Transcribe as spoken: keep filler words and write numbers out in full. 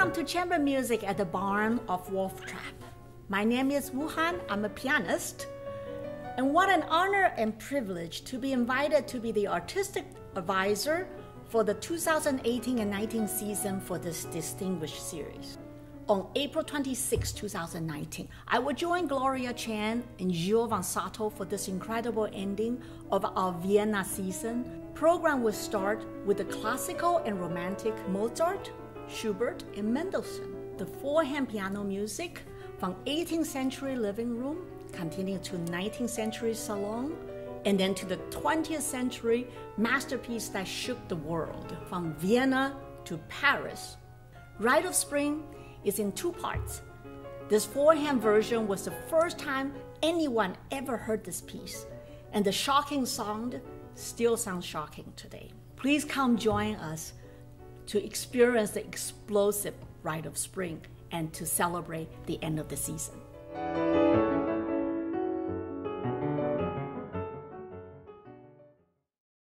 Welcome to Chamber Music at the Barn of Wolf Trap. My name is Wuhan, I'm a pianist. And what an honor and privilege to be invited to be the artistic advisor for the two thousand eighteen and nineteen season for this distinguished series. On April twenty-sixth, two thousand nineteen, I will join Gloria, Chien, and Gilles Vonsattel for this incredible ending of our Vienna season. Program will start with the classical and romantic Mozart, Schubert, and Mendelssohn. The four-hand piano music from eighteenth century living room, continuing to nineteenth century salon, and then to the twentieth century masterpiece that shook the world, from Vienna to Paris. Rite of Spring is in two parts. This four-hand version was the first time anyone ever heard this piece, and the shocking sound still sounds shocking today. Please come join us to experience the explosive Rite of Spring and to celebrate the end of the season.